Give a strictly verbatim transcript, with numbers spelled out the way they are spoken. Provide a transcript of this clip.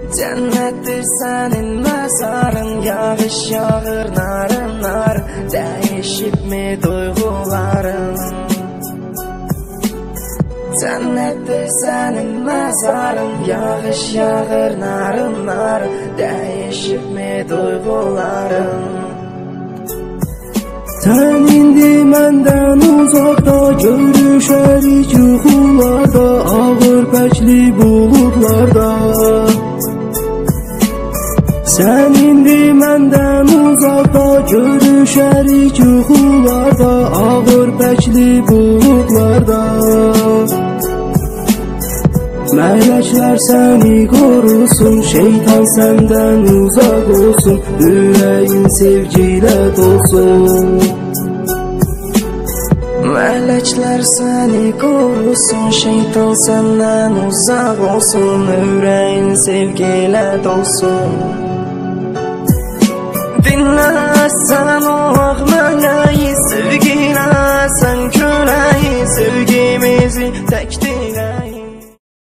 Cennettir senin mezarın, yağış yağır narın nar, değişip mi duyguların? Cennettir senin mezarın, yağış yağır narın nar, değişip mi duyguların? Sen indi menden uzakta, görüşerik yuxularda, ağır pəkli bulutlarda. Sen indi menden uzakta, görüşerik yuxularda, ağır pəkli bulutlarda. Melekler seni korusun, şeytan senden uzak olsun, yüreğin sevgiyle dolsun. Melekler seni korusun, şeytan senden uzak olsun, yüreğin sevgiyle dolsun. Dinlersen o meleği, sevgiyle sen köleği, sevgimizi tek dile.